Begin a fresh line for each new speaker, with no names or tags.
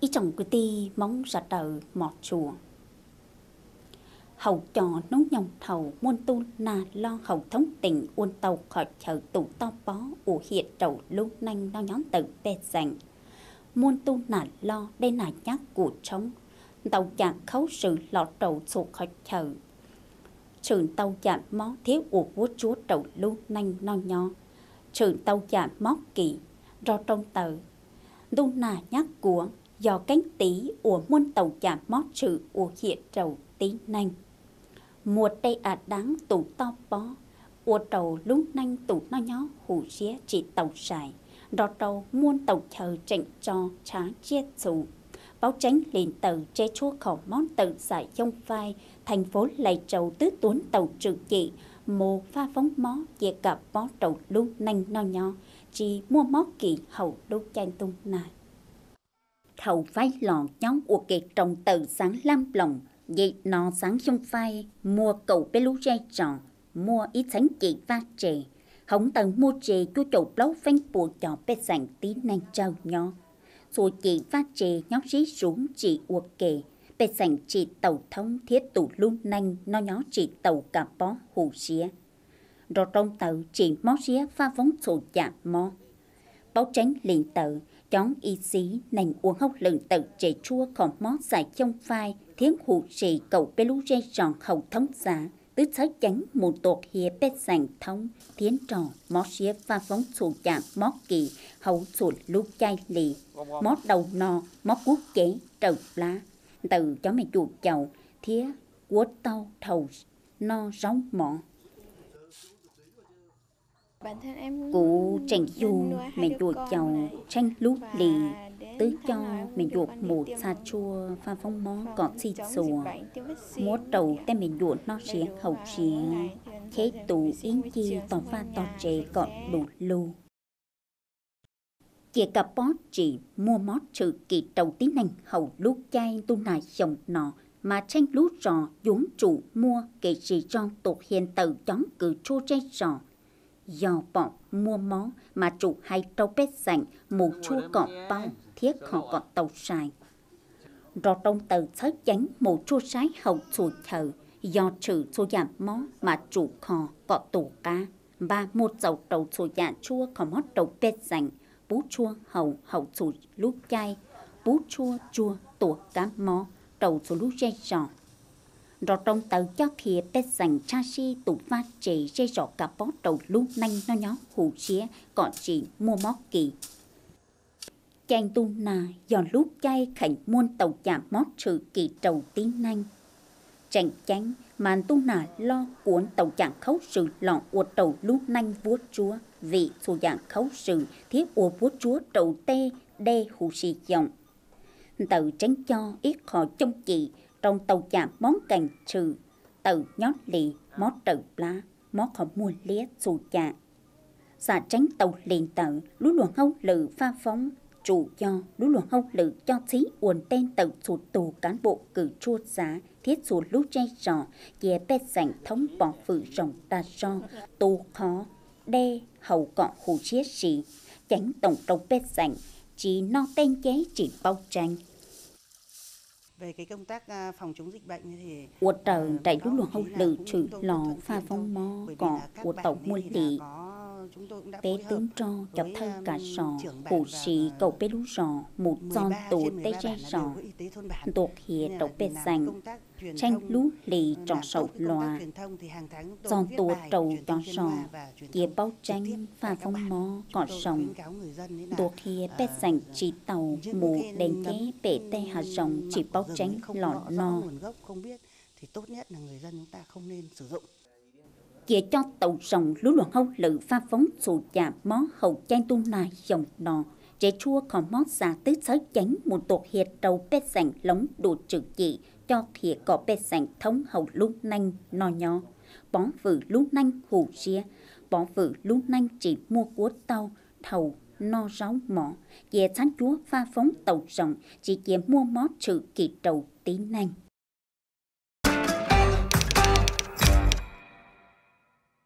ý chồng của ti mong ra đời mọt chùa hậu cho nấu nhông thầu muôn tu na lo hậu thống tình uôn tàu khỏi chờ tủ to bó ủ hiện trầu lúc nanh nó nhón tự bè dành muôn tu na lo đây là nhắc của trống tàu chạm khấu sự lọt trầu sụt khỏi chờ trường tàu chạm mó thiếu ủ vua chúa trầu lúc nanh nó nhó trường tàu chạm mó kỳ do trong tờ tu na nhắc của do cánh tí của muôn tàu chạm mót sự của hiện trầu tí nanh mùa tây đáng tủ to bó của trầu lúc nanh tủ nó nhó hủ xía chỉ tàu xài đò trầu muôn tàu chờ trệnh cho trá chiết xù báo tránh liền tờ chế chúa khẩu món tự giải dông phai thành phố lầy trầu tứ tuấn tàu trừ chị mồ pha phóng mó về cả bó trầu lúc nanh nó nhó chỉ mua mó kỳ hậu lúc chan tung nài thầu phái lò nhóm của kẹt trồng từ sáng lam lòng vậy nó sáng trong phai mua cầu bê lú rai tròn mua ít sánh chị va trề hổng tầng mua trề chú chậu lấu phanh bùa cho bê sành tí nanh trao nhỏ rồi chị va trề nhóc rí xuống chị uột kề bê sành chị tàu thông thiết tủ luôn nanh nó nhỏ chị tàu cả bó hù xía rồi trong tàu chị mó xía pha vóng sổ chạm mó báo tránh liền tờ chón y xí nành uống hốc lừng tự trẻ chua còn mó dài trong phai thiến hụ trì cầu bê lú rây tròn hậu thống giả tứ sái chánh một tột hìa bê sành thống thiến tròn mó xía pha phóng sổ chạm mó kỳ hậu sụt lúc chai lì mó đầu no mó cuốc chế trầu lá từ chó mày chuột chầu thía quất tàu thầu no róng mỏ cụ tranh du mình chuột chầu tranh lút lì tứ cho mình chuột một sa chua pha phong mó cọt xịt sùa múa trầu tên mình chuột nó xía hậu xía khế tù yến chi tỏ pha tỏ trề cọt đủ lưu chỉ cặp bó chỉ mua mót trừ kỳ trầu tí nành hậu lúc chay tu nài chồng nọ mà tranh lút rò dũng trụ mua kể gì cho tột hiện từ chón cử chua chay rò do bỏ mua mó mà trụ hay trâu bét sành mù chua cọ bao thiết họ cọ tàu xài rò trong từ sớt chánh mù chua sái hậu chùa thờ do trừ chua giảm mó mà trụ kho cọ tủ cá và một dầu trầu chùa dạ chua khó mót trầu bét sành bú chua hậu chùa lúc chay bú chua chua tủ cá mó trầu chùa lúc dây giò rồi trong tờ cho phía bếp dành cha si tủ pha chế dây rõ cả bó trầu lúc nanh nó nhó hủ xía còn chỉ mua móc kỳ chanh tu nà do lúc chay khảnh muôn tàu chạm mót trừ kỳ trầu tí nanh chanh chánh màn tu nà lo cuốn tàu chạm khấu sự lọn uột trầu lúc nanh vuốt chúa vị xù dạng khấu sự thiết uột vuốt chúa trầu tê đê hủ xì dòng tờ tránh cho ít khó trong chị trong tàu chạm món cành trừ từ nhót lì mót trừ lá mót họ mua lía xù chạ xả tránh tàu liền tờ lú luồng hâu lử pha phóng trụ cho lú luồng hâu lử cho xí uồn tên tàu sụt tù cán bộ cử chua giá thiết sụt lú chay rò dè bét sảnh thống bỏ phử rồng ta so tù khó đê hậu cọ hù chiết xì tránh tổng trâu bét sảnh chỉ no tên chế chỉ bao tranh
về cái công tác phòng chống dịch bệnh thì
uột trời chạy lúc luồng hâu lử trừ lò pha phong mò cọ của tàu muôn lì bé tướng cho chọc thơ cả sò hủ xì cầu bé lú rò một giòn tù tê che sò tuột hìa trầu bé sành tranh lú lì trò sầu loà giòn tù trầu cho sò kia bao tranh pha phong mò cọ sòng tuột hìa bé sành chỉ tàu mù đèn ké bể tê hà rồng chỉ bao tranh lọt no
thì tốt nhất là người dân chúng ta không nên sử dụng
kia cho tàu rồng lú luồng hâu lử pha phóng sù chạm mó hậu chay tu nài dòng nọ chế chua còn mó xà tứ sới chánh một tột hiệt trầu bét sành lống đồ trừ chị cho thiệt cọ bét sành thống hậu lú nanh nò nhỏ bó vử lú nanh hù xía bó vử lú nanh chỉ mua của tàu thầu no ráo mỏ về sáng chúa pha phóng tàu rồng chỉ kia mua mó trừ kỳ trầu tí nanh